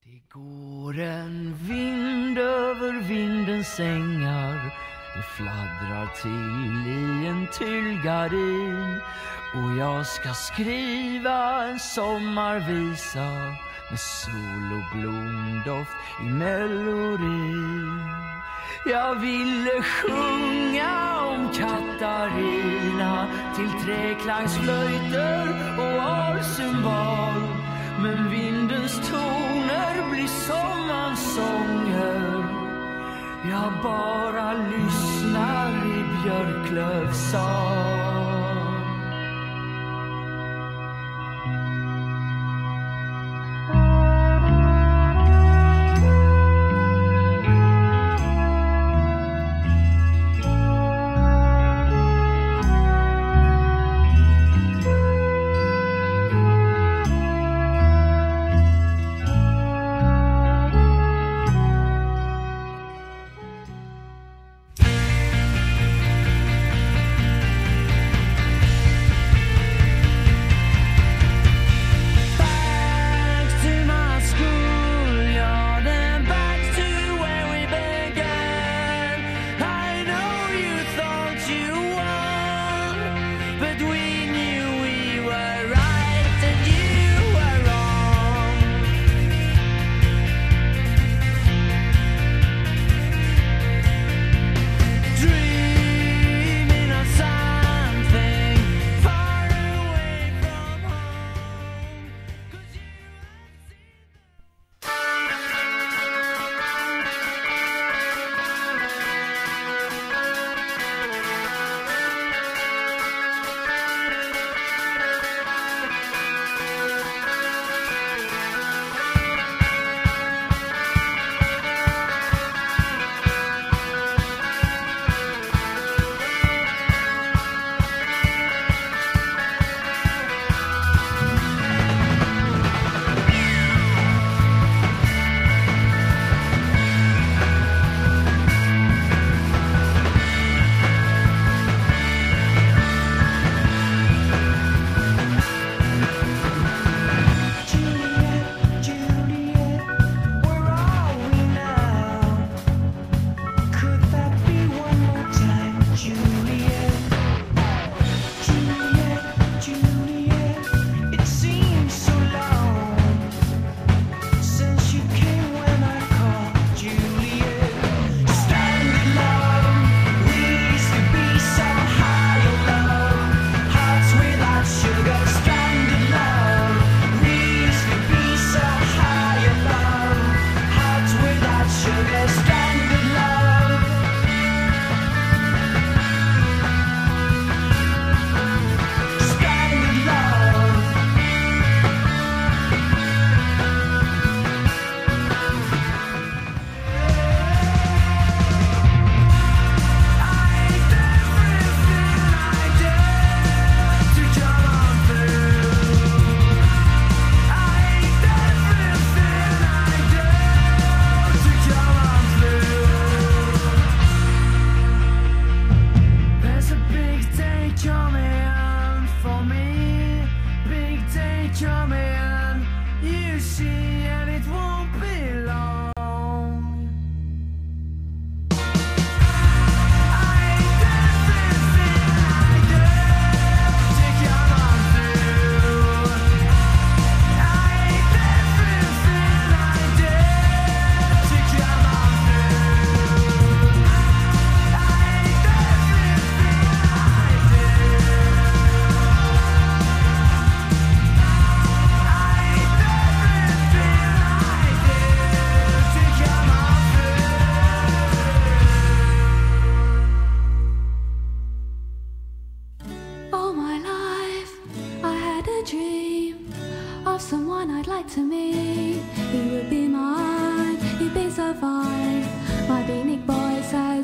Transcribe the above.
Det går en vind över vindens ängar. Det fladdrar till i en tyllgardin. Och jag ska skriva en sommarvisa med sol och blomdoft i melodin. Jag ville sjunga om Katarina till träklangsflöjter och alcymbal. Men vindens toner blir sommarsånger. Jag bara lyssnar i björklövsal. Someone I'd like to meet, he would be mine, he'd be so fine. My beatnik boy says